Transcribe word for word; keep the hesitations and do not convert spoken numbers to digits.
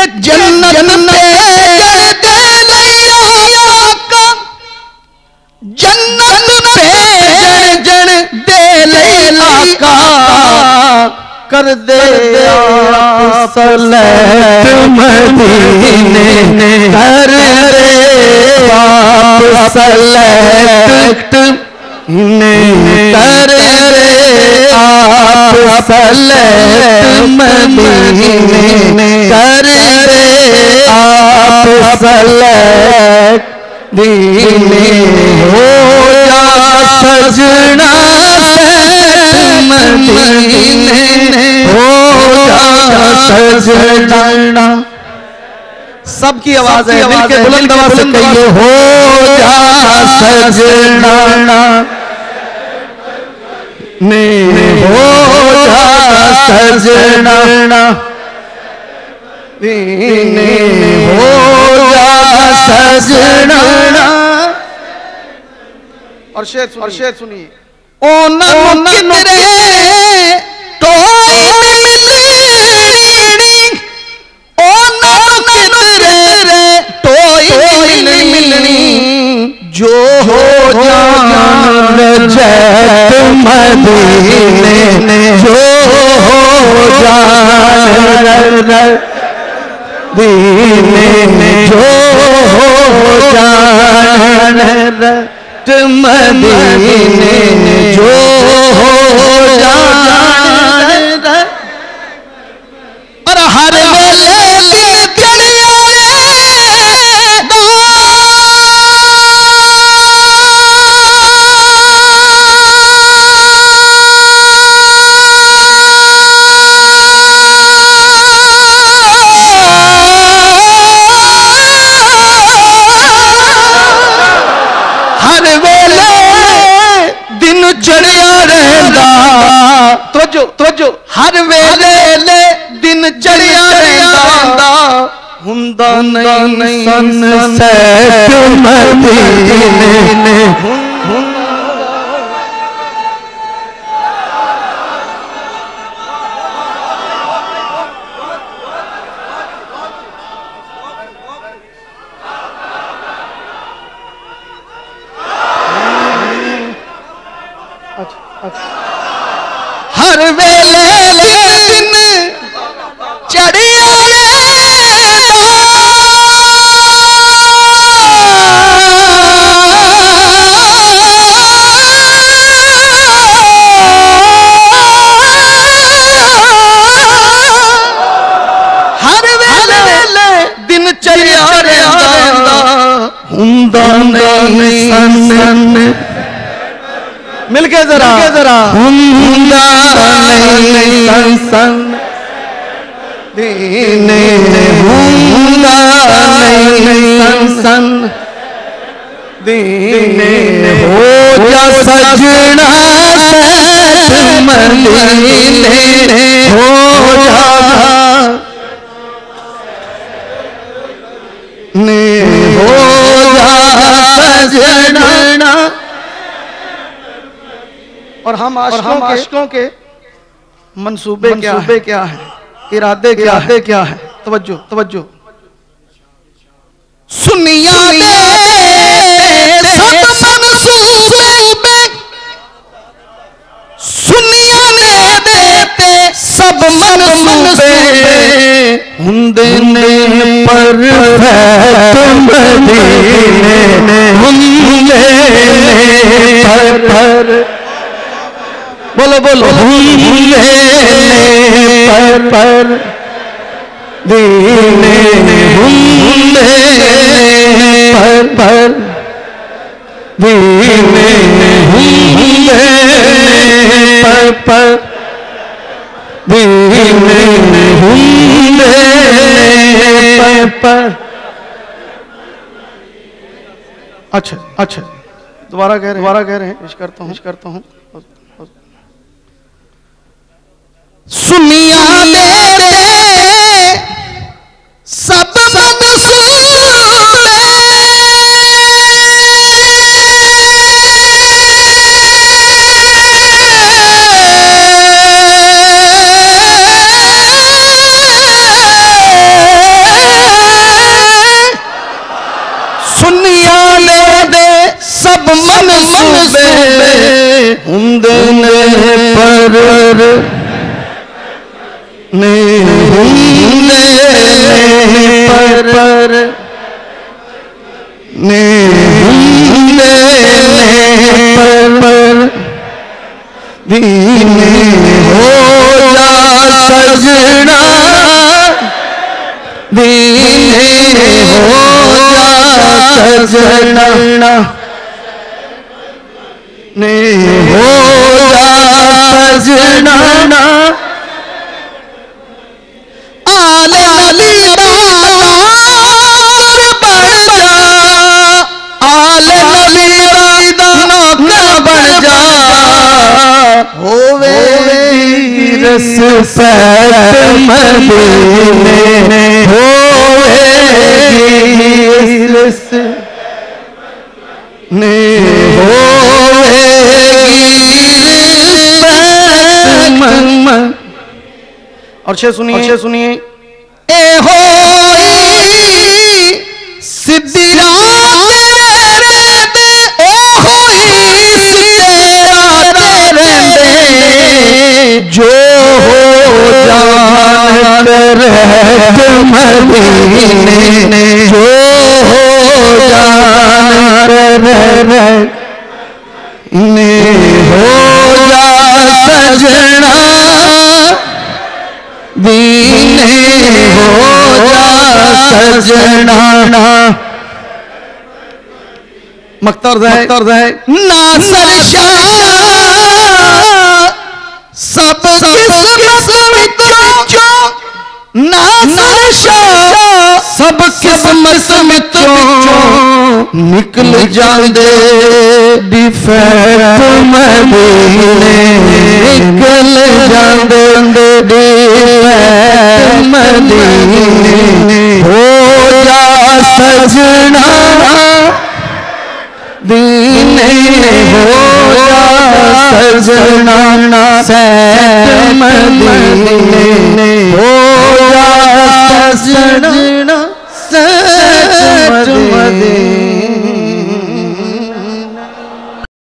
जन्नत जन्नत पे जन दे आका कर दे सलत मदीने कर दे सलत ने कर दे आप सलत मदीने कर दे आप सलत दीने हो जा सजना मदीने हो जा सजना। सबकी आवाज है, मिलके बुलंद आवाज से कहिए हो जा सजना ने हो जा सजना ने हो सजना। और शेर और शेर सुनिए। ओ नम कितरे टोई मिलनी ओ नम कितरे टोई मिलनी जो हो जान जैत मदीने जो हो जान दीने जो हो जान रत मदीने जो हो जान और हर वेले दिल चढ़िया तोजो तोजो हर वेले दिन चढ़िया रहंदा हुंदा नहीं सनसैट मदीने हर वेले दिन चढ़िया हर वेले दिन चढ़िया हुंदा नहीं सन मिलके जरा जरा हुंदा नहीं सन दीने हुंदा नहीं सन दीने हो जा सजना सैत मदीने हो जा ने हो जा सजना। और हम आशिकों के मंसूबे क्या है, क्या है, इरादे क्या है, क्या है। तवज्जो तवज्जो सुनिया दे सब मंसूबे सुनिया ने देते सब मंसूबे हुंदे ने पर मदीने हुंदे पर पर बोलो बोलो हुंदे पर पर दीने हुंदे पर पर दीने हुंदे पर पर दीने हुंदे पर पर। अच्छा अच्छा दोबारा कह रहे दोबारा कह रहे हैं पेश करता हूँ करता हूँ सुनिया दे सब मनसूबे हुंदे ने पर ने हुंदे पर पर ने हुंदे पर पर दीने हो जा सजना दीने हो जा सजना ने हो जा सजना आले अली दार बन जा आले अली नौकर बन जा होवे रस पैत मदीने होवे रस ने होवे और छे सुनिए छे सुनिए ए होई सिद्धि रात दे ओ होई सिद्धि रात दे जो हो जान रहत मदीने जो हो जान रहत ने हो जा सजना दीने हो जा सजना मख्तर है नासर शाह सब किस्मत चों नासर शाह सब किस्मत चों निकल जांदे डिफेक्ट मदीने निकल जांदे डिफेक्ट मदीने हो जा सजना दीने हो जा सजना सैत मदीने हो जा सजना